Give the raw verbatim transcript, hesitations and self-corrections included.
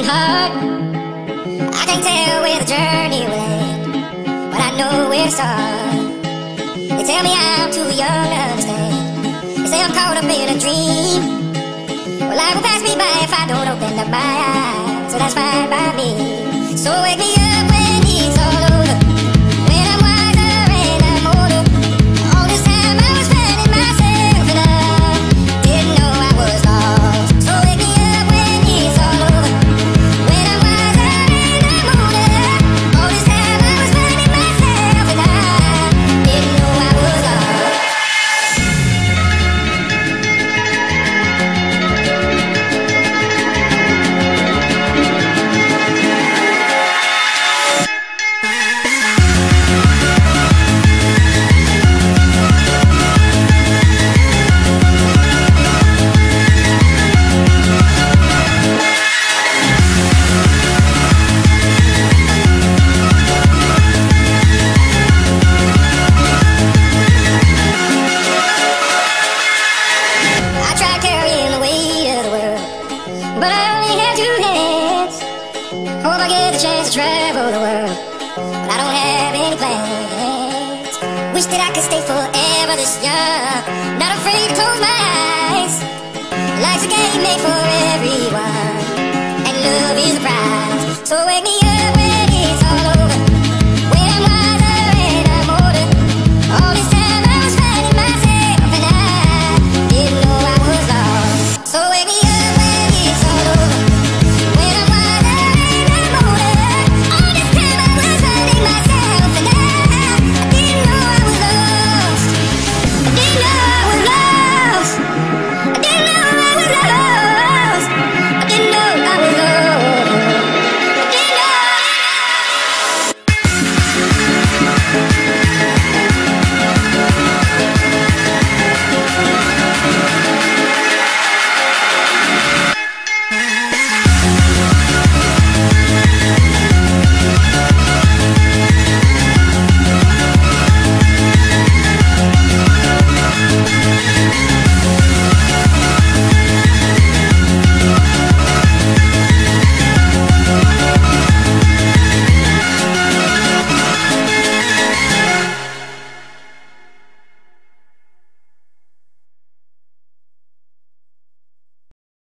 beating heart. I can't tell where the journey will end, but I know where to start. They tell me I'm too young to understand. They say I'm caught up in a dream. Well, life will pass me by if I don't open up my eyes, so that's fine by me. So wake me up when it's all over, when I'm wiser and I'm older. All this time I was finding myself and I didn't know I was lost. So wake me up when it's all over, when I'm wiser and I'm older. All this time I was finding myself and I didn't know I was lost. But I only have two hands. Hope I get the chance to travel the world, but I don't have any plans. Wish that I could stay forever this young, not afraid to close my eyes. Life's a game made for everyone, and love is the prize. So wake me up.